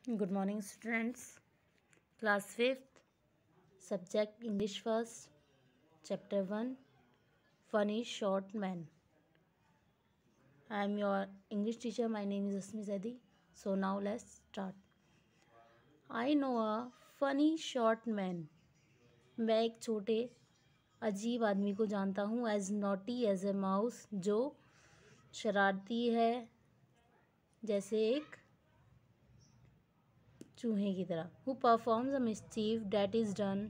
Good morning, students. Class 5th, subject English first, chapter 1, Funny Short Man. I am your English teacher. My name is Asmi Zaidi. So now let's start. I know a funny short man. मैं एक छोटे अजीब आदमी को जानता हूँ as naughty as a mouse, जो शरारती है जैसे एक चूहे की तरह. Who performs a mischief that is done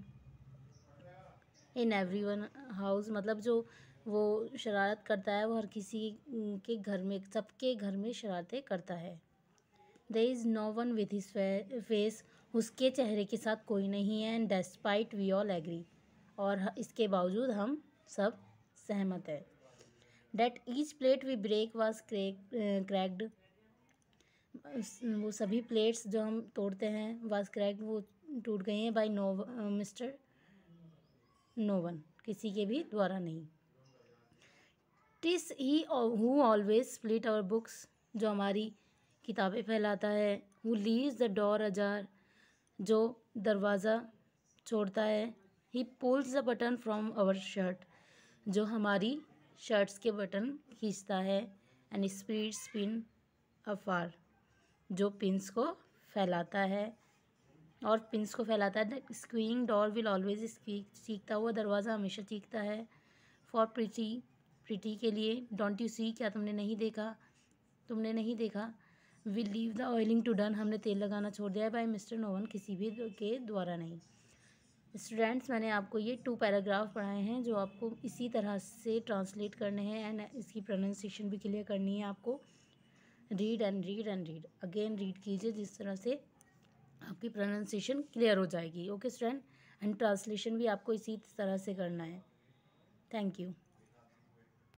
in every one house. मतलब जो वो शरारत करता है वो हर किसी के घर में, सबके घर में शरारतें करता है. There is no one with his face. उसके चेहरे के साथ कोई नहीं है. And despite we all agree. और इसके बावजूद हम सब सहमत है. That each plate we break was cracked. वो सभी प्लेट्स जो हम तोड़ते हैं वाज क्रैक्ड, वो टूट गई हैं बाय मिस्टर नो वन, किसी के भी द्वारा नहीं. TISS he who always split our books. जो हमारी किताबें फैलाता है. हु लीव्स द डोर अजार. जो दरवाज़ा छोड़ता है. ही pulls the button from our shirt. जो हमारी शर्ट्स के बटन खींचता है. एंड स्पीड्स पिन अफार. जो पिंस को फैलाता है और पिंस को फैलाता है. The squeaking door will always squeak. चीखता हुआ दरवाज़ा हमेशा चीखता है. फॉर प्रीटी के लिए. Don't you see. क्या तुमने नहीं देखा. Will leave the oiling to done. हमने तेल लगाना छोड़ दिया है. By mister no one. किसी भी के द्वारा नहीं. स्टूडेंट्स, मैंने आपको ये 2 पैराग्राफ पढ़ाए हैं जो आपको इसी तरह से ट्रांसलेट करने हैं एंड इसकी प्रोनाउंसिएशन भी क्लियर करनी है आपको. Read and read and read again. Read कीजिए, जिस तरह से आपकी प्रोनाउंसिएशन क्लियर हो जाएगी. Okay student. एंड ट्रांसलेशन भी आपको इसी तरह से करना है. Thank you.